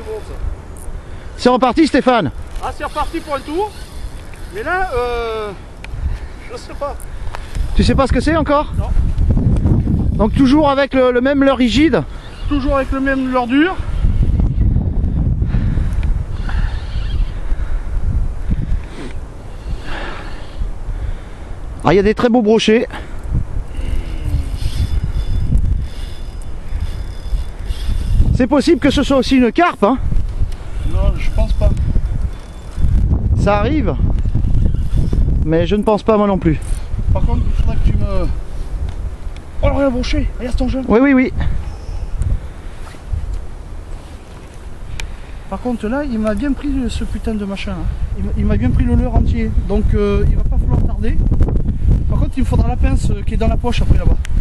bon ça. C'est reparti Stéphane? Ah, c'est reparti pour un tour. Mais là, je sais pas. Tu sais pas ce que c'est encore? Non. Donc toujours avec le même leurre rigide? Toujours avec le même leurre dur. Ah, il y a des très beaux brochets. C'est possible que ce soit aussi une carpe, hein? Non, je pense pas. Ça arrive, mais je ne pense pas moi non plus. Par contre, il faudra que tu me... Oh, regarde le brochet, regarde ton jeune. Oui, oui, oui. Par contre, là, il m'a bien pris ce putain de machin. Hein. Il m'a bien pris le leurre entier. Donc, il va pas falloir tarder. Par contre, il me faudra la pince qui est dans la poche après là-bas.